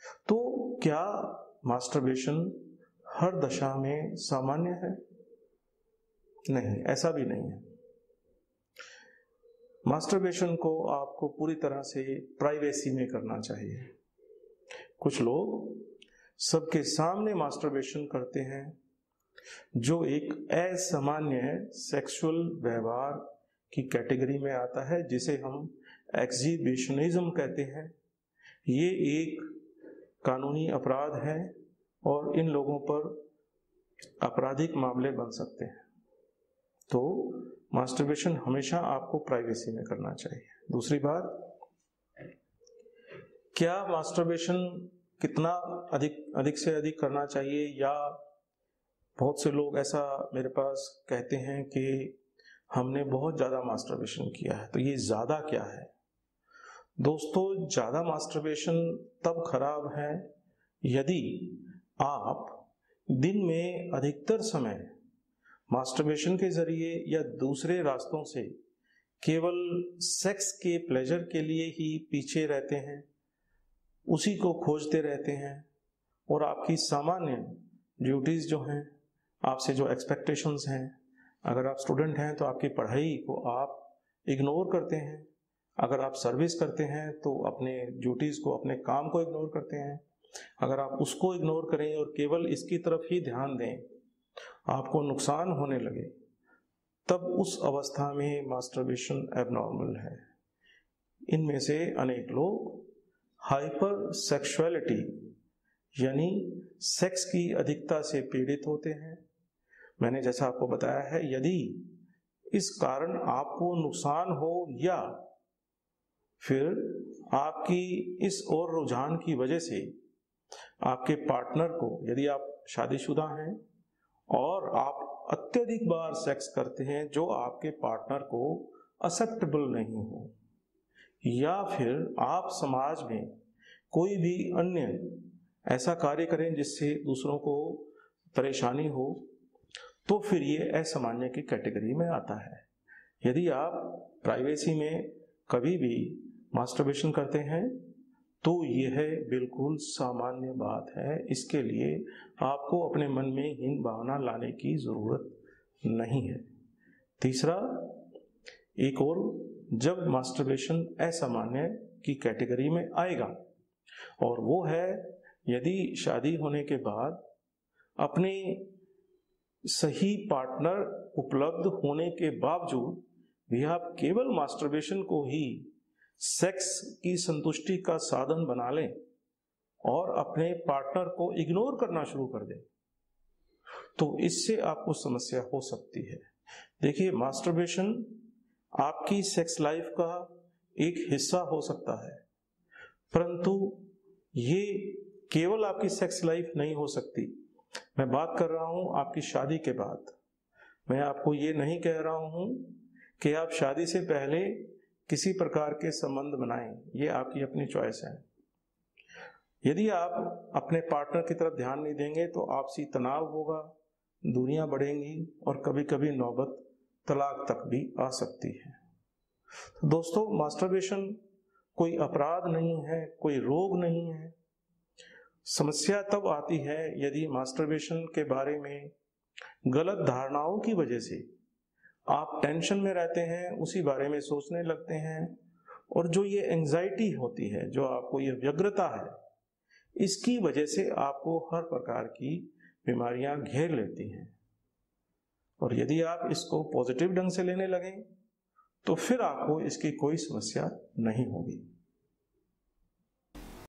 तो क्या मास्टरबेशन हर दशा में सामान्य है? नहीं, ऐसा भी नहीं है। मास्टरबेशन को आपको पूरी तरह से प्राइवेसी में करना चाहिए। कुछ लोग सबके सामने मास्टरबेशन करते हैं, जो एक असामान्य सेक्सुअल व्यवहार की कैटेगरी में आता है, जिसे हम एक्जिबिशनिज्म कहते हैं। ये एक कानूनी अपराध है और इन लोगों पर आपराधिक मामले बन सकते हैं। तो मास्टरबेशन हमेशा आपको प्राइवेसी में करना चाहिए। दूसरी बात, क्या मास्टरबेशन कितना अधिक से अधिक करना चाहिए, या बहुत से लोग ऐसा मेरे पास कहते हैं कि हमने बहुत ज़्यादा मास्टरबेशन किया है, तो ये ज़्यादा क्या है? दोस्तों, ज़्यादा मास्टरबेशन तब खराब है यदि आप दिन में अधिकतर समय मास्टरबेशन के जरिए या दूसरे रास्तों से केवल सेक्स के प्लेजर के लिए ही पीछे रहते हैं, उसी को खोजते रहते हैं, और आपकी सामान्य ड्यूटीज जो हैं, आपसे जो एक्सपेक्टेशंस हैं, अगर आप स्टूडेंट हैं तो आपकी पढ़ाई को आप इग्नोर करते हैं, अगर आप सर्विस करते हैं तो अपने ड्यूटीज को, अपने काम को इग्नोर करते हैं। अगर आप उसको इग्नोर करें और केवल इसकी तरफ ही ध्यान दें, आपको नुकसान होने लगे, तब उस अवस्था में मास्टरबेशन एबनॉर्मल है। इनमें से अनेक लोग हाइपर सेक्सुअलिटी यानी सेक्स की अधिकता से पीड़ित होते हैं। मैंने जैसा आपको बताया है, यदि इस कारण आपको नुकसान हो या फिर आपकी इस और रुझान की वजह से आपके पार्टनर को, यदि आप शादीशुदा हैं और आप अत्यधिक बार सेक्स करते हैं जो आपके पार्टनर को एक्सेप्टेबल नहीं हो, या फिर आप समाज में कोई भी अन्य ऐसा कार्य करें जिससे दूसरों को परेशानी हो, तो फिर ये असामान्य की कैटेगरी में आता है। यदि आप प्राइवेसी में कभी भी मास्टरबेशन करते हैं तो यह बिल्कुल सामान्य बात है। इसके लिए आपको अपने मन में हीन भावना लाने की जरूरत नहीं है। तीसरा, एक और, जब मास्टरबेशन असामान्य की कैटेगरी में आएगा, और वो है यदि शादी होने के बाद अपने सही पार्टनर उपलब्ध होने के बावजूद भी आप केवल मास्टरबेशन को ही सेक्स की संतुष्टि का साधन बना लें और अपने पार्टनर को इग्नोर करना शुरू कर दें, तो इससे आपको समस्या हो सकती है। देखिए, मास्टरबेशन आपकी सेक्स लाइफ का एक हिस्सा हो सकता है, परंतु ये केवल आपकी सेक्स लाइफ नहीं हो सकती। मैं बात कर रहा हूं आपकी शादी के बाद। मैं आपको ये नहीं कह रहा हूं कि आप शादी से पहले किसी प्रकार के संबंध बनाएं, ये आपकी अपनी चॉइस है। यदि आप अपने पार्टनर की तरफ ध्यान नहीं देंगे तो आपसी तनाव होगा, दूरियां बढ़ेंगी और कभी कभी नौबत तलाक तक भी आ सकती है। तो दोस्तों, मास्टरबेशन कोई अपराध नहीं है, कोई रोग नहीं है। समस्या तब आती है यदि मास्टरबेशन के बारे में गलत धारणाओं की वजह से आप टेंशन में रहते हैं, उसी बारे में सोचने लगते हैं, और जो ये एंजाइटी होती है, जो आपको ये व्यग्रता है, इसकी वजह से आपको हर प्रकार की बीमारियां घेर लेती हैं। और यदि आप इसको पॉजिटिव ढंग से लेने लगें तो फिर आपको इसकी कोई समस्या नहीं होगी।